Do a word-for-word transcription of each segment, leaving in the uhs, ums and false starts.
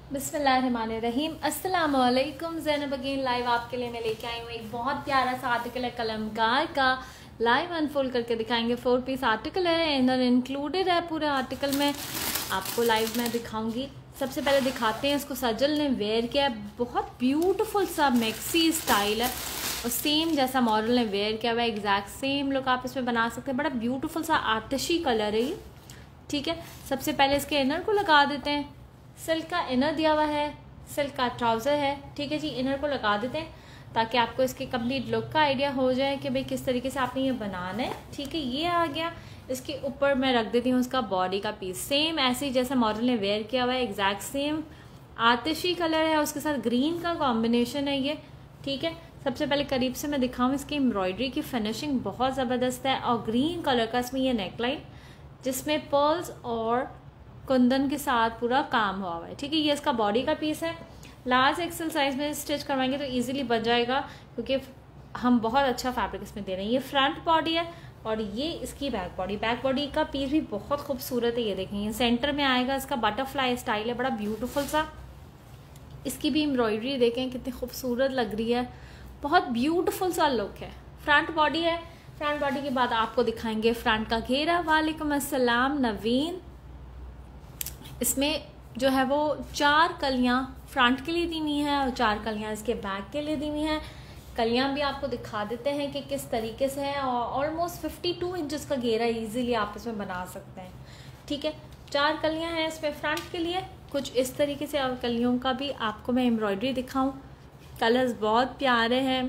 बिस्मिल्लाहिर्रहमानिर्रहीम। अस्सलाम वालेकुम। ज़ैनब अगेन लाइव आपके लिए मैं लेके आई हूँ एक बहुत प्यारा सा आर्टिकल है कलमकार का। लाइव अनफोल्ड करके दिखाएंगे। फोर पीस आर्टिकल है, इनर इंक्लूडेड है पूरे आर्टिकल में। आपको लाइव में दिखाऊंगी। सबसे पहले दिखाते हैं इसको सजल ने वेयर किया है। बहुत ब्यूटीफुल सा मैक्सी स्टाइल है और सेम जैसा मॉडल ने वेयर किया हुआ है, एग्जैक्ट सेम लुक आप इसमें बना सकते हैं। बड़ा ब्यूटीफुल सा आतिशी कलर है ये, ठीक है। सबसे पहले इसके इनर को लगा देते हैं। सिल्क का इनर दिया हुआ है, सिल्क का ट्राउज़र है, ठीक है जी। इनर को लगा देते हैं ताकि आपको इसके कंप्लीट लुक का आइडिया हो जाए कि भाई किस तरीके से आपने ये बनाना है, ठीक है। ये आ गया। इसके ऊपर मैं रख देती हूँ उसका बॉडी का पीस, सेम ऐसे ही जैसा मॉडल ने वेयर किया हुआ है, एग्जैक्ट सेम आतिशी कलर है, उसके साथ ग्रीन का कॉम्बिनेशन है ये, ठीक है। सबसे पहले करीब से मैं दिखाऊँ, इसकी एम्ब्रॉयडरी की फिनिशिंग बहुत ज़बरदस्त है और ग्रीन कलर का इसमें ये नेकलाइन जिसमें पर्ल्स और कुंदन के साथ पूरा काम हुआ हुआ है, ठीक है। ये इसका बॉडी का पीस है। लार्ज एक्सेल साइज में स्टिच करवाएंगे तो इजीली बन जाएगा क्योंकि हम बहुत अच्छा फैब्रिक इसमें दे रहे हैं। ये फ्रंट बॉडी है और ये इसकी बैक बॉडी। बैक बॉडी का पीस भी बहुत खूबसूरत है, ये देखेंगे सेंटर में आएगा। इसका बटरफ्लाई स्टाइल है, बड़ा ब्यूटीफुल सा। इसकी भी एम्ब्रॉयडरी देखें कितनी खूबसूरत लग रही है, बहुत ब्यूटीफुल सा लुक है। फ्रंट बॉडी है। फ्रंट बॉडी के बाद आपको दिखाएंगे फ्रंट का घेरा। वालेकुम अस्सलाम नवीन। इसमें जो है वो चार कलियां फ्रंट के लिए दी हुई हैं और चार कलियां इसके बैक के लिए दी हुई हैं। कलियां भी आपको दिखा देते हैं कि किस तरीके से है और ऑलमोस्ट फिफ्टी टू इंचेस का घेरा इजीली आप इसमें बना सकते हैं, ठीक है। चार कलियां हैं इसमें फ्रंट के लिए, कुछ इस तरीके से। और कलियों का भी आपको मैं एम्ब्रॉयडरी दिखाऊं। कलर्स बहुत प्यारे हैं,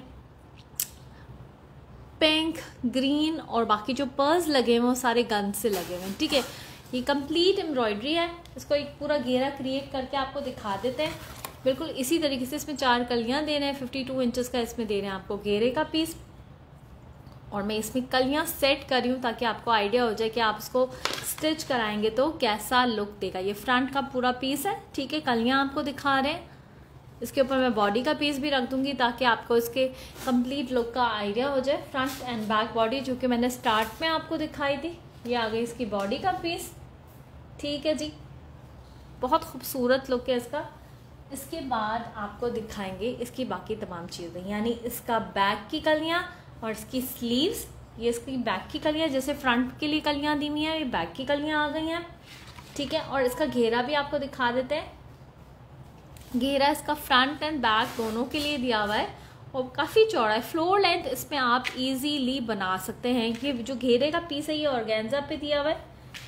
पिंक, ग्रीन और बाकी जो पर्ल्स लगे हुए वो सारे गन से लगे हुए हैं, ठीक है। ये कंप्लीट एम्ब्रॉयडरी है। इसको एक पूरा घेरा क्रिएट करके आपको दिखा देते हैं। बिल्कुल इसी तरीके से इसमें चार कलियां दे रहे हैं, फिफ्टी टू इंचेस का इसमें दे रहे हैं आपको घेरे का पीस। और मैं इसमें कलियां सेट कर रही हूँ ताकि आपको आइडिया हो जाए कि आप इसको स्टिच कराएंगे तो कैसा लुक देगा। ये फ्रंट का पूरा पीस है, ठीक है। कलियां आपको दिखा रहे हैं। इसके ऊपर मैं बॉडी का पीस भी रख दूंगी ताकि आपको इसके कंप्लीट लुक का आइडिया हो जाए। फ्रंट एंड बैक बॉडी जो कि मैंने स्टार्ट में आपको दिखाई थी, ये आ गई इसकी बॉडी का पीस, ठीक है जी। बहुत खूबसूरत लुक है इसका। इसके बाद आपको दिखाएंगे इसकी बाकी तमाम चीज़ें, यानी इसका बैक की कलियां और इसकी स्लीव्स। ये इसकी बैक की कलियां, जैसे फ्रंट के लिए कलियां दी हुई हैं, ये बैक की कलियां आ गई हैं, ठीक है। और इसका घेरा भी आपको दिखा देते हैं। घेरा इसका फ्रंट एंड बैक दोनों के लिए दिया हुआ है और काफ़ी चौड़ा है। फ्लोर लेंथ इसमें आप इजीली बना सकते हैं। ये जो घेरे का पीस है ये ऑर्गेन्जा पे दिया हुआ है,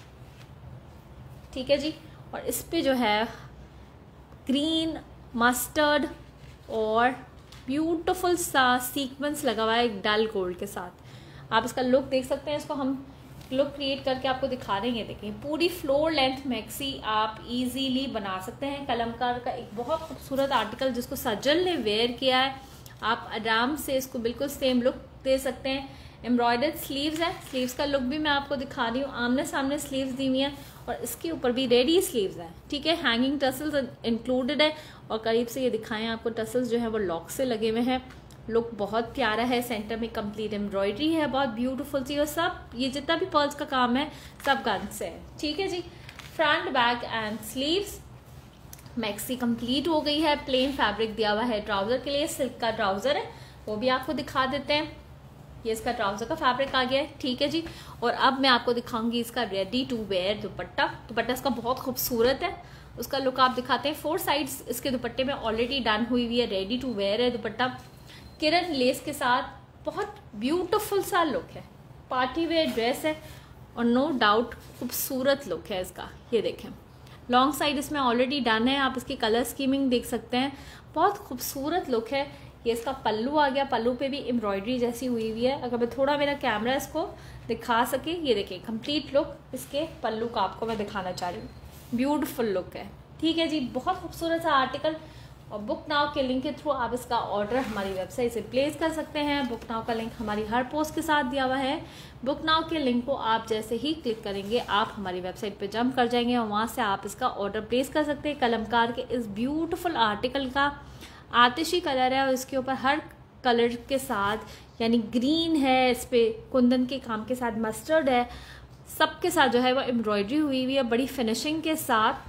ठीक है जी। और इस पे जो है ग्रीन, मस्टर्ड और ब्यूटीफुल सा सीक्वेंस लगा हुआ है एक डल गोल्ड के साथ। आप इसका लुक देख सकते हैं। इसको हम लुक क्रिएट करके आपको दिखा देंगे। देखिए पूरी फ्लोर लेंथ मैक्सी आप इजीली बना सकते हैं। कलमकार का एक बहुत खूबसूरत आर्टिकल जिसको सजल ने वेयर किया है। आप आराम से इसको बिल्कुल सेम लुक दे सकते हैं। एम्ब्रॉयडर्ड स्लीव्स है। स्लीव्स का लुक भी मैं आपको दिखा रही हूँ। आमने सामने स्लीव्स दी हुई हैं और इसके ऊपर भी रेडी स्लीव्स हैं, ठीक है। हैंगिंग टसल्स इंक्लूडेड है और करीब से ये दिखाएं आपको टसल्स जो है वो लॉक से लगे हुए हैं। लुक बहुत प्यारा है। सेंटर में कंप्लीट एम्ब्रॉयडरी है, बहुत ब्यूटीफुल सी। और सब ये जितना भी पर्ल्स का काम है सब गन से है, ठीक है जी। Front, back and sleeves maxi complete हो गई है। प्लेन फैब्रिक दिया हुआ है ट्राउजर के लिए। सिल्क का ट्राउजर है, वो भी आपको दिखा देते हैं। ये इसका ट्राउजर का फैब्रिक आ गया है, ठीक है जी। और अब मैं आपको दिखाऊंगी इसका ready to wear dupatta. Dupatta इसका बहुत खूबसूरत है। उसका लुक आप दिखाते हैं। फोर साइड्स इसके दुपट्टे में ऑलरेडी डन हुई हुई है, रेडी टू वेयर है दुपट्टा। किरण लेस के साथ बहुत ब्यूटीफुल सा लुक है। पार्टी वेयर ड्रेस है और नो डाउट खूबसूरत लुक है इसका। ये देखें लॉन्ग साइड इसमें ऑलरेडी डन है। आप इसकी कलर स्कीमिंग देख सकते हैं, बहुत खूबसूरत लुक है। ये इसका पल्लू आ गया। पल्लू पे भी एम्ब्रॉयडरी जैसी हुई हुई है। अगर मैं थोड़ा मेरा कैमरा इसको दिखा सके, ये देखिए कंप्लीट लुक इसके पल्लू का आपको मैं दिखाना चाह रही हूँ। ब्यूटीफुल लुक है, ठीक है जी। बहुत खूबसूरत सा आर्टिकल। और बुक नाउ के लिंक के थ्रू आप इसका ऑर्डर हमारी वेबसाइट से प्लेस कर सकते हैं। बुक नाउ का लिंक हमारी हर पोस्ट के साथ दिया हुआ है। बुक नाउ के लिंक को आप जैसे ही क्लिक करेंगे आप हमारी वेबसाइट पे जंप कर जाएंगे और वहाँ से आप इसका ऑर्डर प्लेस कर सकते हैं। कलमकार के इस ब्यूटीफुल आर्टिकल का आतिशी कलर है और इसके ऊपर हर कलर के साथ, यानी ग्रीन है, इस पे कुंदन के काम के साथ मस्टर्ड है, सबके साथ जो है वो एम्ब्रॉयडरी हुई हुई है बड़ी फिनिशिंग के साथ।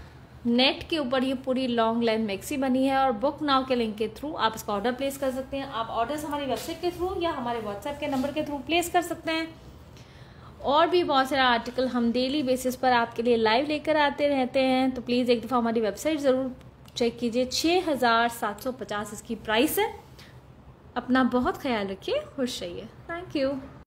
नेट के ऊपर ये पूरी लॉन्ग लेंथ मैक्सी बनी है और बुक नाउ के लिंक के थ्रू आप इसका ऑर्डर प्लेस कर सकते हैं। आप ऑर्डर्स हमारी वेबसाइट के थ्रू या हमारे व्हाट्सएप के नंबर के थ्रू प्लेस कर सकते हैं। और भी बहुत सारा आर्टिकल हम डेली बेसिस पर आपके लिए लाइव लेकर आते रहते हैं, तो प्लीज़ एक दफ़ा हमारी वेबसाइट ज़रूर चेक कीजिए। छः हज़ार सात सौ पचास इसकी प्राइस है। अपना बहुत ख्याल रखिए, खुश रहिए। Thank you.